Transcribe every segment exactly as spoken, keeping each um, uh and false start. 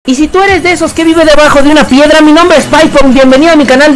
Y si tú eres de esos que vive debajo de una piedra, mi nombre es Python, bienvenido a mi canal.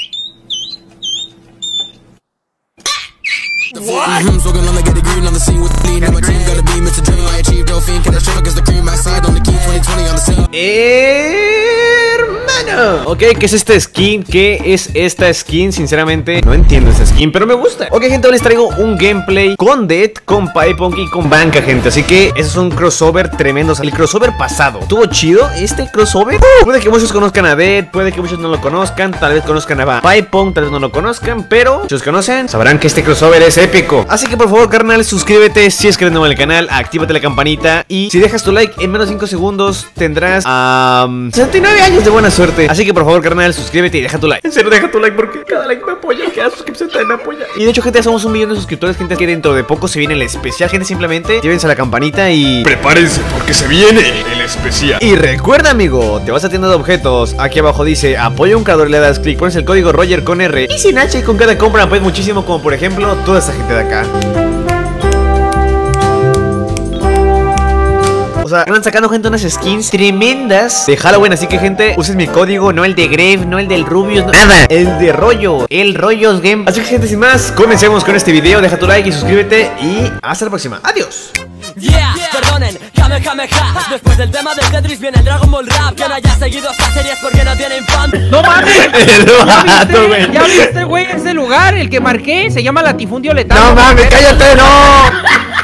Hermano, ok, ¿qué es esta skin? ¿Qué es esta skin? Sinceramente, no entiendo esta skin, pero me gusta. Ok, gente, hoy les traigo un gameplay con Dead, con Python y con Banca, gente. Así que eso es un crossover tremendo. O sea, el crossover pasado estuvo chido, este crossover. uh, Puede que muchos conozcan a Dead, puede que muchos no lo conozcan. Tal vez conozcan a Python, tal vez no lo conozcan, pero si los conocen, sabrán que este crossover es épico. Así que por favor, carnal, suscríbete si es que eres nuevo en el canal, actívate la campanita. Y si dejas tu like en menos de cinco segundos, tendrás um, sesenta y nueve años de buena suerte. Así que por favor, carnal, suscríbete y deja tu like. En serio, deja tu like porque cada like me apoya, cada suscripción también me apoya. Y de hecho, gente, ya somos un millón de suscriptores, gente, que dentro de poco se viene el especial. Gente, simplemente llévense a la campanita y prepárense porque se viene el especial. Y recuerda, amigo, te vas a tienda de objetos. Aquí abajo dice apoya a un creador, le das clic, pones el código Roger con R y sin H, y con cada compra apoyas muchísimo, como por ejemplo toda esta gente de acá. O sea, están sacando, gente, unas skins tremendas de Halloween. Así que, gente, usen mi código, no el de Grave, no el del Rubius, no, nada, el de Rollo, el Rollos Game. Así que, gente, sin más, comencemos con este video. Deja tu like y suscríbete y hasta la próxima. Adiós. Yeah, yeah, perdonen, jame, jame, ja. Después del tema del Tetris viene el Dragon Ball Rap. Que no haya seguido esta serie es porque no tiene infan. ¡No mames! El vato, güey. ¿Ya viste, güey, ese lugar? El que marqué se llama Latifundio Letal. No mames, cállate, no.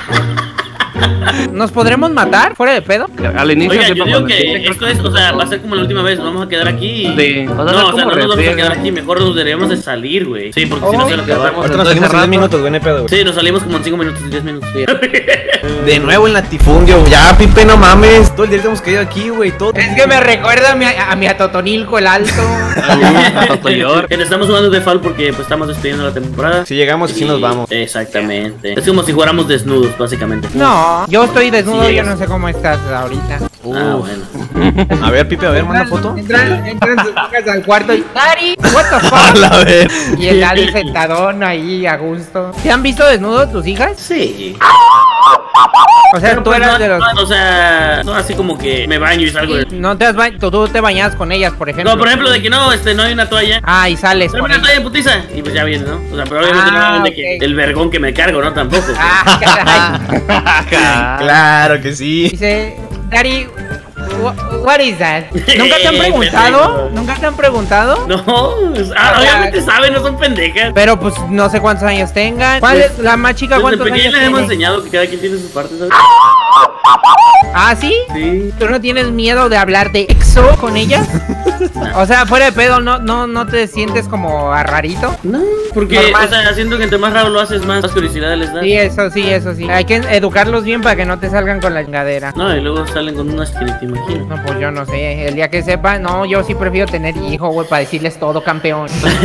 ¿Nos podremos matar? ¿Fuera de pedo? Al inicio. Oiga, yo digo que esto es, o sea, va a ser como la última vez, nos vamos a quedar aquí. Sí. No, o sea, no nos vamos a quedar aquí, mejor nos deberíamos de salir, güey. Sí, porque si no se lo quedamos. Ahorita nos salimos en diez minutos, güey, no hay pedo, güey. Sí, nos salimos como en cinco minutos, diez minutos. Sí. De nuevo en Latifundio. Ya, Pipe, no mames. Todo el día hemos caído aquí, güey. Todo. Es que me recuerda a mi, a mi Atotonilco el Alto. Que le estamos jugando de fall porque pues estamos despidiendo la temporada. Si llegamos, así nos vamos. Exactamente. Es como si fuéramos desnudos, básicamente. No, yo estoy desnudo, Sí, yo no sé cómo estás ahorita. Ah, bueno. A ver, Pipe, a ver, manda foto. Entran, entran sus hijas al cuarto y Daddy, what the A fuck? la vez. Y el Daddy sentadón ahí a gusto. ¿Te han visto desnudos tus hijas? Sí. O sea, Pero, tú pues, eras no, de los... no, o sea, no así como que me baño y salgo de... No te has ba... tú, tú te bañabas con ellas, por ejemplo. No, por ejemplo, de que no, este, no hay una toalla. Ah, y sales Dame con una ellas. toalla en putiza. Y pues ya viene, ¿no? O sea, pero obviamente Ah, no de ok. que el vergón que me cargo, ¿no? Tampoco. Ah, caray. Claro que sí. Dice, Daddy, wha- what is that? ¿Nunca te han Eh, preguntado? pendejo. ¿Nunca te han preguntado? No, pues, ah, obviamente saben, no son pendejas. Pero pues no sé cuántos años tengan. ¿Cuál Pues, es la más chica? Desde ¿Cuántos pequeña años les hemos tiene? enseñado que cada quien tiene su parte, ¿sabes? ¿Ah, sí? Sí. ¿Tú no tienes miedo de hablar de exo con ellas? O sea, fuera de pedo, ¿no, no, no te sientes como a rarito? No, porque, Normal. o sea, siento que entre más raro lo haces, más, más curiosidad les da. Sí, eso sí, eso sí. Hay que educarlos bien para que no te salgan con la chingadera. No, y luego salen con unas que ni te imaginas. No, pues yo no sé. El día que sepa, no, yo sí prefiero tener hijo, güey, para decirles todo, campeón.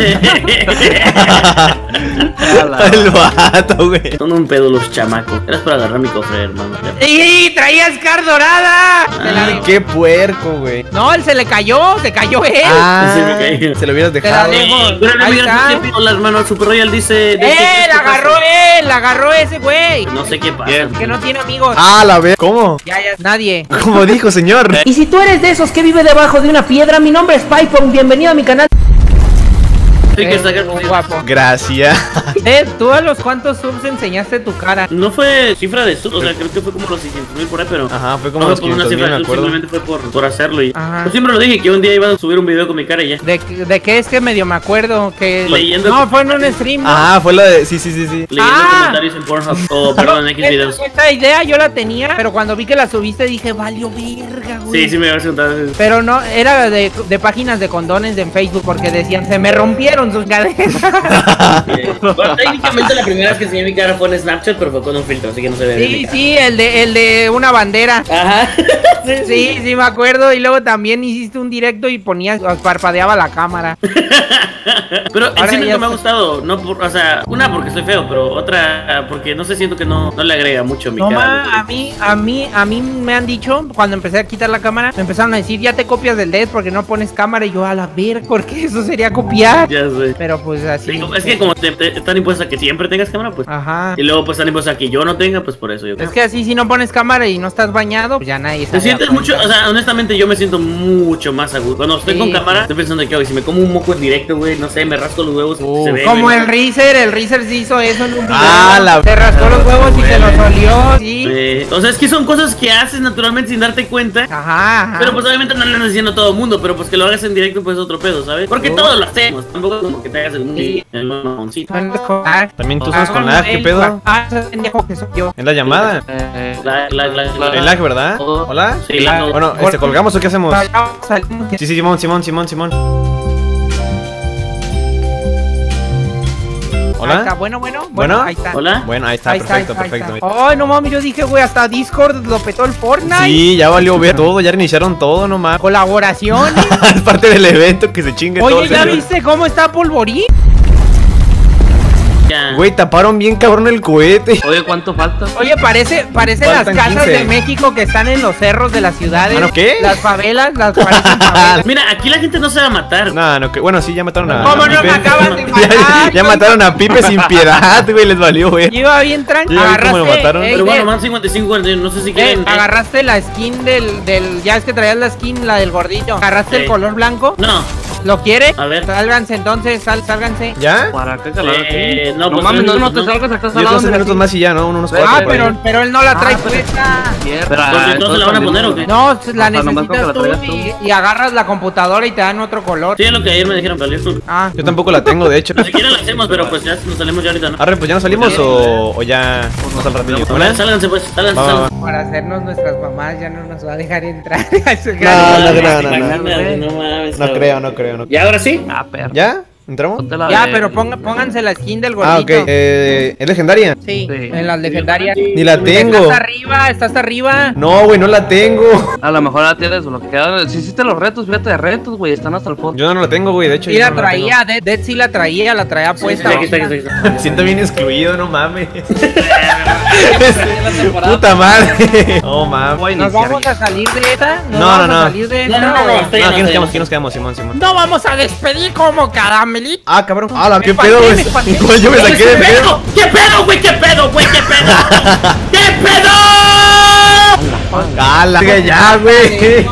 El vato, güey. Son un pedo los chamacos. Eras para agarrar mi cofre, hermano. ¡Y traías car dorada! Te la Ay, dejo. qué puerco, güey. No, él se le cayó, se cayó él. Ah, Sí, me caí. se lo hubieras Te la dejado. dejo. Pero no Ahí miras está. qué pido la hermano. Super Royal dice. de- ¿qué ¡Eh! crees La que agarró pasa? él, la agarró ese güey. No sé qué pasa. Bien. Que no tiene amigos. Ah, la vez. ¿Cómo? Ya, ya, nadie. Como dijo, señor. Y si tú eres de esos que vive debajo de una piedra, mi nombre es Python, bienvenido a mi canal. Hay que Es sacar muy cosas. guapo. Gracias. Eh, ¿tú a los cuántos subs enseñaste tu cara? No fue cifra de sub, o sea, creo que fue como los seiscientos mil por ahí, pero. Ajá, fue como no los fue por una quinientos mil, cifra me de sub, acuerdo. simplemente fue por, por hacerlo. Y Ajá. yo siempre lo dije que un día iba a subir un video con mi cara y ya. ¿De, de qué es que medio me acuerdo? Que... Leyendo- No, fue en un stream, ¿no? Ah, fue la de. Sí, sí, sí, sí. Leyendo Ah. comentarios en Pornhub o, perdón, en X videos. Esta, esta idea yo la tenía, pero cuando vi que la subiste dije, valió verga, güey. Sí, sí me había contado. Pero no, era de, de páginas de condones de en Facebook porque decían, se me rompieron sus cadenas. Bueno, técnicamente la primera vez que enseñé mi cara fue en Snapchat, pero fue con un filtro, así que no se ve bien mi Sí, cara. sí, el de, el de una bandera. Ajá. Sí, sí, me acuerdo. Y luego también hiciste un directo y ponías, parpadeaba la cámara. Pero en Ahora sí ya nunca me ha sé. gustado, no por, o sea, una porque soy feo, pero otra porque no sé, siento que no, no le agrega mucho a mi No, cara. ma, a mí, a mí, a mí me han dicho cuando empecé aquí quitar la cámara, me empezaron a decir, ya te copias del Dead porque no pones cámara. Y yo, a la ver, porque eso sería copiar. Ya sé. Pero pues así. Sí, es que como te, te, están impuestos a que siempre tengas cámara, pues. Ajá. Y luego pues están impuestos a que yo no tenga, pues por eso yo. Es que así si no pones cámara y no estás bañado, pues ya nadie sabe. Te sientes mucho, o sea, honestamente yo me siento mucho más agudo. Cuando estoy Sí, con cámara, sí. estoy pensando que hoy si me como un moco en directo, güey, no sé, me rasco los huevos, Uh, se ve. como güey. el Reezer, el Reezer sí hizo eso en un video. Ah, la- Se rascó los huevos y se los olió, sí. Eh, o sea, es que son cosas que haces naturalmente sin darte cuenta. Ajá, ajá. Pero pues obviamente no le andas diciendo a todo el mundo, pero pues que lo hagas en directo pues es otro pedo, ¿sabes? Porque Oh. todos lo hacemos, tampoco es como que te hagas el Sí. el mamoncito. Suenas con lag. También tú Ah, estás con lag, ¿qué ey, pedo? Ah, ese pendejo que soy yo. ¿Es la llamada? Eh, Lag, lag, lag, lag. ¿El lag, verdad? Todo. ¿Hola? Sí, lag. Bueno, este, ¿colgamos o qué hacemos? Salimos. Sí, sí, Simón, Simón, Simón, Simón. Ahí está, ¿Hola? bueno, bueno, bueno, ¿Bueno? ahí está. Hola. Bueno, ahí está, Ahí está, perfecto, ahí está, perfecto. ahí está. Ay, no mames, yo dije, güey, hasta Discord lo petó el Fortnite. Sí, ya valió ver todo, ya reiniciaron todo nomás. Colaboración. Es parte del evento que se chingue todo. Oye, ¿ya señor. viste cómo está Polvorín? Ya. Güey, taparon bien cabrón el cohete. Oye, ¿cuánto falta? Oye, parece, parece las Faltan casas quince. de México que están en los cerros de las ciudades. ¿Ah, no, qué? Las favelas, las parecen favelas. Mira, aquí la gente no se va a matar. No, no, que bueno, sí, ya mataron a. ¿Cómo a no me Pipe. acaban de Ya, matar? ya mataron a Pipe sin piedad, güey, les valió, güey. Yo iba bien tranquilo. Ya vi cómo lo mataron. ey, Pero bueno, Ned, van cincuenta y cinco, cuarenta y uno, no sé si eh, quieren. agarraste la skin del, del. Ya es que traías la skin, la del gordito. Agarraste Sí. el color blanco. No, ¿Lo quiere? A ver. Sálganse entonces, sal, sálganse. ¿Ya? ¿Para qué calar Eh, aquí? no, No, pues, mames, no, no, no te no. salgas, acá Yo al lado doce de la minutos más y ya, ¿no? Unos Ah, cuatro. Ah, por ahí. pero, pero él no la trae Ah, pero- puesta. Mierda. Porque todos se la van a poner, ¿o qué? No, la O sea, nomás necesitas con que la tú traigas tú. y, y agarras la computadora y te dan otro color. Sí, es lo que ayer me dijeron, pero listo. Ah, Yo tampoco la tengo, de hecho. Ni siquiera lo hacemos, pero pues ya nos salimos ya ahorita, ¿no? Arre, pues ya nos salimos o, o ya vamos al ratillo. Hola, ¿Hola? sálganse pues, sálganse, Va, va, va. sálganse. para hacernos nuestras mamás ya no nos va a dejar entrar. No, no, no, no, no. Imagínate, no mames, No cabrón. creo, no creo, no ¿Y creo. ahora sí? Ah, perro. ¿Ya? ¿Entramos? Ponte la Ya, de- pero ponga- pónganse la skin del Ah, gordito. ok. Eh, ¿Es legendaria? Sí, Sí. en las legendarias. Ni la tengo. Estás arriba, estás arriba. No, güey, no la tengo. A lo mejor la tienes bloqueada. Si hiciste los retos, fíjate de retos, güey. Están hasta el fondo. Yo no la tengo, güey, de hecho. Sí yo la no tengo. traía, Dead, Dead sí la traía, la traía Sí, puesta. aquí está, aquí está, aquí está. Me siento bien excluido, no mames. Puta madre. No mames. Voy a ¿Nos iniciar vamos ya. a salir de esta? ¿Nos No, no, vamos no. a salir de No, esta? no, no, no, o- estoy- No, aquí nos quedamos, aquí nos quedamos, Simón, Simón. No vamos a despedir como caramelito. Ah, cabrón. Ah, la, qué espanté, pedo, güey. me espanté. Igual yo me saqué de ¿Qué pedo. pedo? ¿Qué pedo, güey? ¿Qué pedo, güey? ¿Qué pedo? ¿Qué pedo? Cala, ya, güey.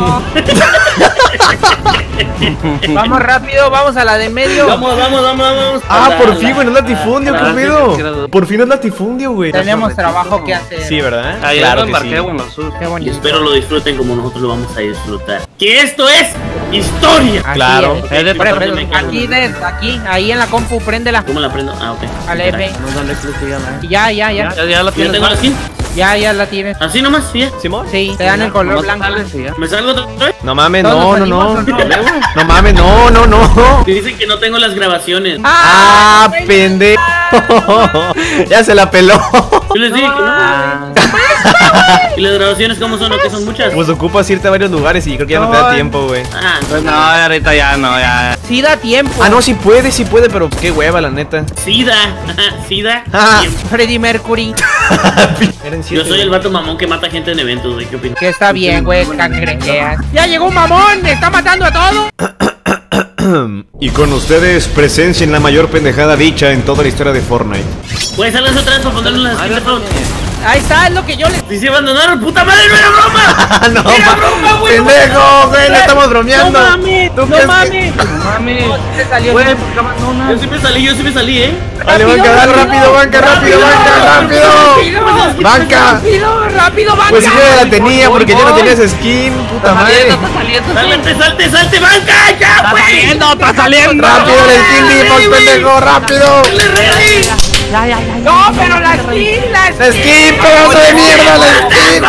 Vamos rápido, vamos a la de en medio. Vamos, vamos, vamos, vamos. Ah, La- por la- fin, güey, no es latifundio, la- qué la- pedo. Por fin no es latifundio, güey. Tenemos trabajo que hacer. Sí, ¿verdad? Ayer Claro lo que embarqué, sí. bueno, sur. Qué Y bonito. espero lo disfruten como nosotros lo vamos a disfrutar. Que esto es historia. Aquí Claro. es. Es de Pre- parte pre- de cada Aquí, uno. Dead, aquí, ahí en la compu, préndela. ¿Cómo la prendo? Ah, ok. Al F. No dale clic y ya la. Y Ya, ya, ya. Ya, ya la ¿Ya tienes. tengo la skin? Ya, ya la tienes. Así nomás, sí. ya. ¿Simón? Sí, te dan el color Nomás blanco. sales y ya. ¿Me salgo otra vez? No mames, Todos no, no, salimos, no. ¿o no? No mames, no, no, no. Y dicen que no tengo las grabaciones. Ah, güey, pendejo. Ya se la peló. Yo les dije que no. Ah, ¿Y las grabaciones cómo son? ¿O qué son muchas? Pues ocupas irte a varios lugares y creo que ya no te da No. tiempo, güey. Ah, pues no, ahorita ya no, ya. Sí da tiempo. Ah, no, sí puede, sí puede, pero qué hueva, la neta. SIDA. SIDA. Ah. Siempre. Freddie Mercury. Eran Yo siete, soy el güey. vato mamón que mata gente en eventos, güey. ¿Qué opinas? Que está bien, güey, cangrejeas. Ya llegó un mamón, está matando a todos. Y con ustedes, presencia en la mayor pendejada dicha en toda la historia de Fortnite. Pues salgas otra vez para ponerle una skin de favor. Ahí está, es lo que yo les. Si se abandonaron, puta madre, no era broma. ¡Ah, no! Era ma- broma, güey. ¡Pendejo, güey! ¡Le estamos No bromeando! mames, ¿Tú no crees que- mames. Mami, Se salió. güey, ¿por qué abandonas? Yo sí me salí, yo sí me salí, eh. ¡Dale, banca, dale, rápido, banca, rápido, banca, rápido! Rápido, ¡Banca! rápido, rápido, banca. Pues si yo ya la tenía porque ya no tenías skin, puta Está madre. saliendo, está saliendo. Salte, salte, salte, banca, ya, Está güey. saliendo, está saliendo. ¡Rápido el skin, Dimos, pendejo, rápido! ¡Le ready! Ya, ya, ya. No, pero la skin, la ¡La skin, pedazo de mierda, la skin!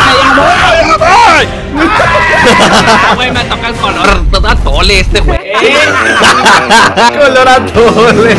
Ah, güey, me toca el color. Toda tole este, güey. ¡Color atole!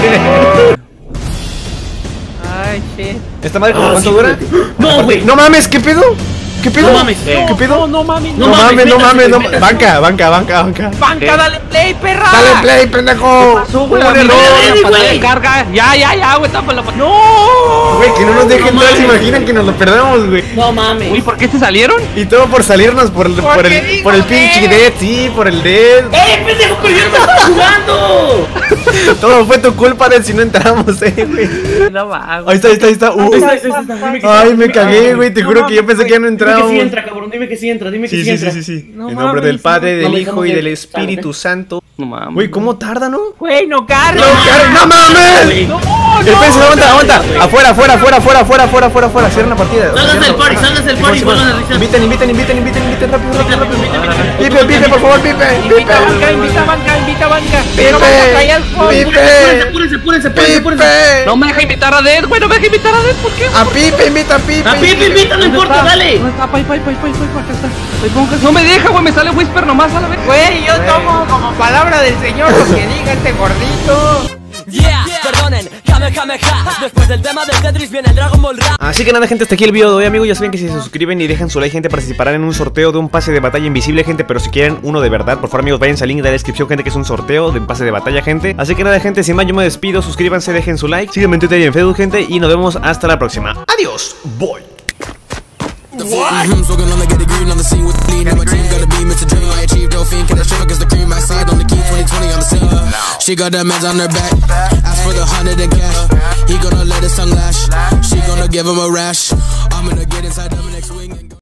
Ay, shit. ¿Esta madre como cuánto dura? No, güey. ¡No mames, qué pedo! ¿Qué pedo? No mames. ¿Qué pedo? No, no mames. No No mames, mames, no mames, métanse, no métanse. Banca, banca, banca, banca. Banca, dale play, perra. Dale play, pendejo. Pasó, güey, Hubo un la error. Ready, pantalla de güey. carga. Ya, ya, ya, güey, tapa la pantalla. No. Güey, que no nos dejen No entrar, se mames. imaginan que nos lo perdemos, güey. No mames. Uy, ¿por qué se salieron? Y todo por salirnos por el, por Porque el, digo por el pinche Dead. Dead, sí, por el Dead. ¡Eh, pendejo! ¡Pero yo no estaba jugando! Todo fue tu culpa, Dead, si no entramos, eh, güey. No va, Ahí güey. está, ahí está, ahí está. Uh. Ahí está, ahí está, ahí está. Dime que sí. Ay, me Dime- cagué, Ay, güey. Te no juro que yo mames, pensé que ya no Dime que entrábamos. sí entra, cabrón. Dime que sí entra. Dime que Sí, sí sí, entra. sí, sí, sí. No En nombre mames, del Padre, del no, Hijo no, y no, del no, Espíritu no, Santo. No mames. Güey, ¿cómo tarda, no? Güey, no carga. ¡No, car- ¡No mames! Güey. No, no. Espérense, aguanta, aguanta. Afuera, afuera, afuera, afuera, afuera, afuera, afuera, afuera. Cierren la partida. Salgas Cierren del la- party, salgas del party y Simón, vuelvan a Simón. revisar. Inviten, inviten, inviten, inviten, inviten, rápido, rápido, rápido. Invita, Pipe, Pipe, por favor, Pipe. Invita a banca, Pipe. invita a banca, invita a banca. Pipe. No vamos a traer alcohol. Pipe. Apúrense, apúrense, apúrense, apúrense. Pipe. No me deja invitar a Dead, güey, no me deja invitar a Dead, ¿por qué? A Pipe, invita a Pipe. A Pipe, invita, no ¿Dónde importa, está? dale. ¿Dónde está? Pai, pai, pai, pai, pai, acá está. Pai, pongas- No me deja, güey, me sale Whisper nomás a la vez. Güey, yo tomo como palabra del señor lo que diga este gordito. Yeah, perdonen, Kamehameha. Después del tema del Tetris viene el Dragon Ball Rap. Así que nada, gente, hasta aquí el video de hoy, amigos. Ya saben que si se suscriben y dejan su like, gente, participarán en un sorteo de un pase de batalla invisible, gente. Pero si quieren uno de verdad, por favor, amigos, vayan al link de la descripción, gente, que es un sorteo de un pase de batalla, gente. Así que nada, gente, sin más, yo me despido. Suscríbanse, dejen su like, síganme en Twitter y en Facebook, gente. Y nos vemos hasta la próxima. Adiós, boy. Mm-hmm, smoking on the get the green on the scene with the lean. And my team got a beam, it's a dream. I achieved dolphin, can I shiver cause the cream I said on the key twenty twenty on the scene. She got that meds on her back. Ask for the hundred and cash. He gonna let his tongue lash. She gonna give him a rash. I'm gonna get inside them next week.